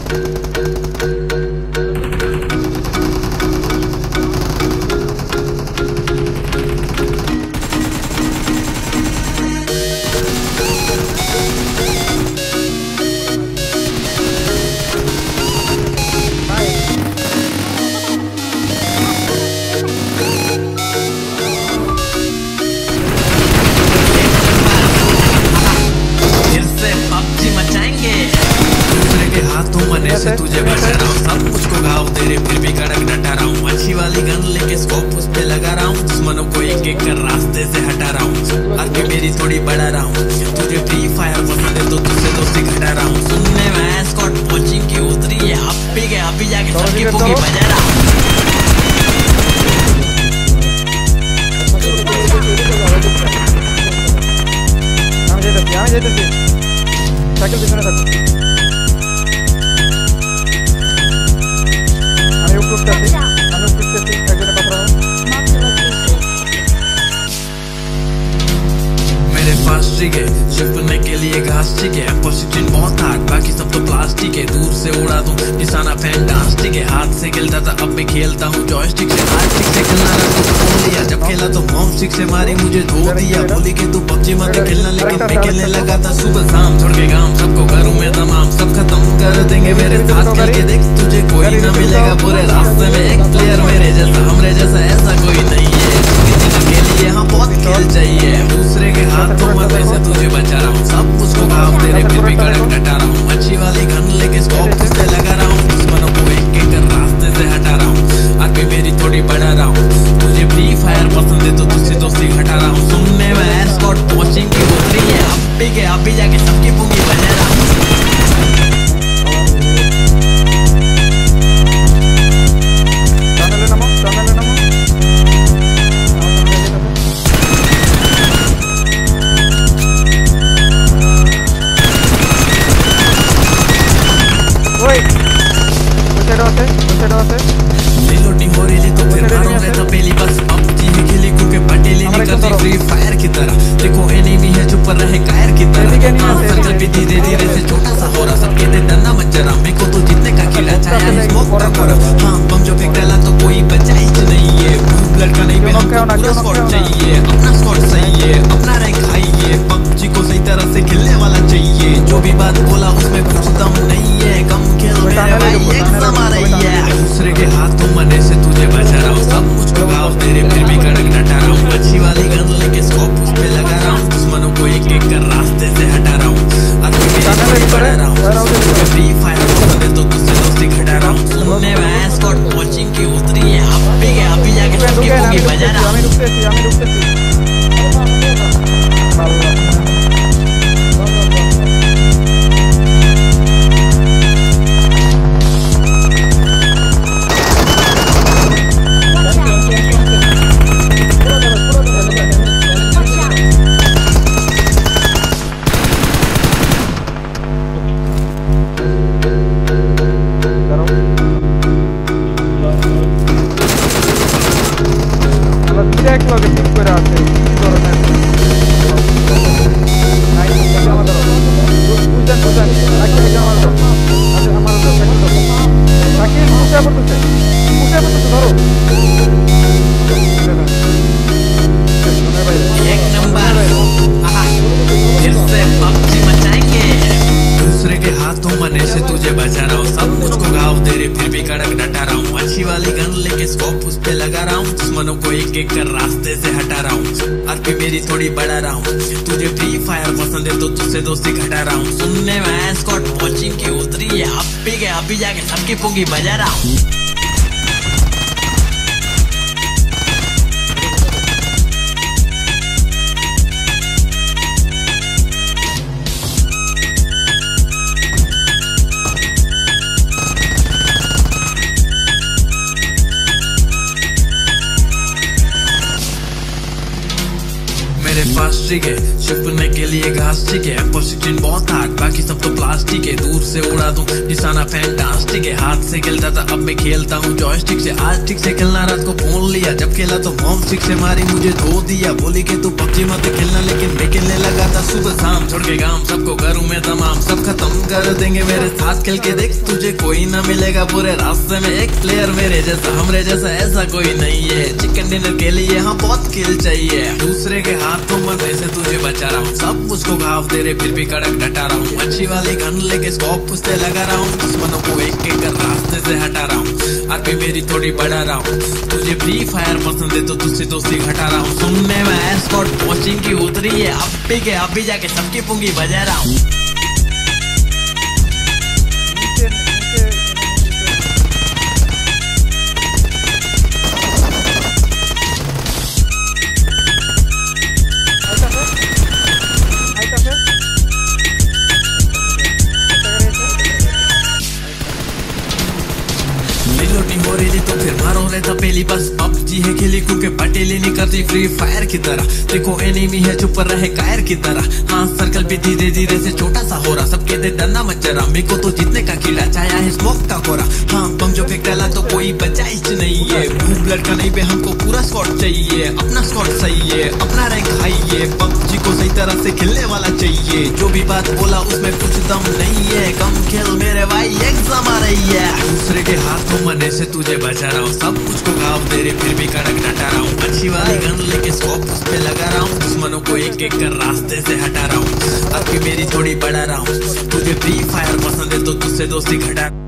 से तुझे बचा रहा हूँ, सब मुझको घाव तेरे फिर भी कड़क डटा रहा हूँ। अच्छी वाली गन लेके स्कोप उस पे लगा रहा हूँ, दुश्मनों को एक एक कर रास्ते से हटा रहा हूँ। आगे मेरी थोड़ी बढ़ा रहा हूँ, तुझे फ्री फायर पसंद है तो तुझसे दोस्ती घटा रहा हूँ। सुनने में स्कॉट कोचिंग की उतरी है, अभी के अभी जाके सबकी फूकी बजा रहा हूँ। मेरे पास ट्रिक है छिपने के लिए घास ठीक है, पोजीशन बहुत हार्ड बाकी सब तो प्लास्टिक है। दूर से उड़ा दूं निशाना फैंटास्टिक है, हाथ से खेलता था अब मैं खेलता हूँ जॉयस्टिक से। आर्टिक से खेलना रहा तो बोल दिया, जब खेला तो मॉम स्टिक से मारी मुझे धो दिया। बोली कि तू पबजी मत खेलना, लेकिन मैं खेलने लगा था सुबह शाम। छोड़ के गाँव सबको करूँ मैं तमाम, सब खत्म कर देंगे मेरे साथ खेल के देख, तुझे कोई ना मिलेगा पूरे रास्ते में एक प्लेयर मेरे जैसा, हमरे जैसा ऐसा कोई नहीं है। किसी के लिए हाँ बहुत खेल चाहिए, दूसरे के हाथों मरने से तुझे बचा रहा हूँ। सब मुझको घाव तेरे फिर भी कड़क डटा रहा हूँ। अच्छी वाली गन लेके स्कोप उस पे लगा रहा हूँ, दुश्मनों को एक एक कर रास्ते से हटा रहा हूँ। आगे मेरी थोड़ी बढ़ा रहा हूँ, तुझे फ्री फायर पसंद है तो तुझसे दोस्ती घटा रहा हूँ। सुनने में स्कॉट कोचिंग की उतरी है, अभी के अभी जाके सबकी पूंगी बजा रहा हूँ। लोडिंग हो रही थी तो फिर मारो रहता पहली बस पबजी ही खेली क्योंकि पटेली नहीं करती फ्री फायर की तरह। देखो एनिमी है चुप रहे कायर की तरह, सर्कल भी धीरे धीरे से छोटा सा हो रहा। सब कहते डरना मत जरा, मेरे को तो जितने का खिला चाहे स्मोक का कोरा। हाँ बम जो फेंक डाला तो कोई बचा ही नहीं है, ब्लड का नहीं पे हमको पूरा स्क्वाड चाहिए। अपना स्क्वाड सही है, अपना रैंक हाई है, पबजी को सही तरह से खेलने वाला चाहिए। जो भी बात बोला उसमें कुछ दम नहीं है, कम खेल मेरे भाई एग्जाम आ रही है। दूसरे के हाथों मरने से तुझे बचा रहा हूँ, सब मुझको घाव तेरे फिर भी कड़क डटा रहा हूँ। अच्छी वाली गन लेके स्कोप उस पे लगा रहा हूँ, दुश्मनों को एक एक कर रास्ते से हटा रहा हूँ। आगे मेरी बढ़ा रहा हूँ, तुझे फ्री फायर पसंद है तो तुझसे दोस्ती घटा रहा हूँ। सुनने में स्कॉट कोचिंग की उतरी है, अभी के अभी जाके सबकी पूंगी बजा रहा हूँ। तुझे बचा रहा हूँ, सब मुझको घाव तेरे फिर भी कड़क डटा रहा हूँ। अच्छी वाली गन लेके स्कोप उस पे लगा रहा हूँ, दुश्मनों को एक एक कर रास्ते से हटा रहा हूँ। आगे मेरी थोड़ी बढ़ा रहा हूँ, तुझे फ्री फायर पसंद है तो तुझसे दोस्ती घटा रहा हूँ। सुनने में स्कॉट कोचिंग की उतरी है, अभी के अभी जाके सबकी पूंगी बजा रहा हूँ। मेरे पास ट्रिक है छिपने के लिए घास ठीक है, पोजीशन बहुत हार्ड, बाकी सब तो प्लास्टिक है। दूर से उड़ा दूं निशाना फैंटास्टिक है, हाथ से खेलता था अब मैं खेलता हूँ जॉयस्टिक से। आज ठीक से खेलना रात को फोन लिया, जब खेला तो मॉम स्टिक से मारी मुझे धो दिया। बोली कि तू पबजी मत खेलना, लेकिन मैं खेलने लगा था सुबह शाम। छोड़ के गांव सबको करूँ मैं तमाम, सब खत्म कर देंगे मेरे साथ खेल के देख, तुझे कोई ना मिलेगा पूरे रास्ते में एक प्लेयर मेरे जैसा, हमरे जैसा ऐसा कोई नहीं है। चिकन डिनर के लिए हाँ बहुत किल चाहिए, दूसरे के हाथों मरने से तुझे बचा रहा हूँ। सब मुझको घाव दे रहे फिर भी कड़क डटा रहा हूँ, अच्छी वाली गन लेके स्कोप उससे लगा रहा हूँ। दुश्मनों को एक एक कर रास्ते से हटा रहा हूँ, आरपी मेरी थोड़ी बढ़ा रहा हूँ। तुझे फ्री फायर पसंद है तो तुझसे दोस्ती घटा रहा हूँ। सुनने में एस्कॉर्ट कोचिंग की उतरी है, अब भी जाके सबकी पुंगी बजा रहा हूँ। हो रही तो फिर मारो रहता पहली बस पबजी है खेली क्योंकि पटेली नहीं करती फ्री फायर की तरह। देखो एनिमी है चुप रहे कायर की तरह, हाँ सर्कल भी धीरे धीरे से छोटा सा हो रहा। सबके दे डरना मत जरा, मेरे को तो जीतने का कीड़ा चाया है स्मोक का कोरा। हाँ बम जो फेंक डाला तो कोई बचाइश नहीं है, ब्लड का नहीं पे हमको पूरा स्क्वाड चाहिए। अपना स्क्वाड सही है, अपना रैंक हाई है, पबजी को सही तरह से खेलने वाला चाहिए। जो भी बात बोला उसमें कुछ दम नहीं है, कम खेल मेरे भाई एग्जाम आ रही है। दूसरे के हाथों मरने से तुझे बचा रहा हूँ, सब मुझको घाव दे रहे फिर भी कड़क डटा रहा हूँ। अच्छी वाली गन लेके स्कोप उस पे लगा रहा हूँ, दुश्मनों को एक एक कर रास्ते से हटा रहा हूँ। अब की मेरी थोड़ी बढ़ा रहा हूँ, तुझे फ्री फायर पसंद है तो तुझसे दोस्ती घटा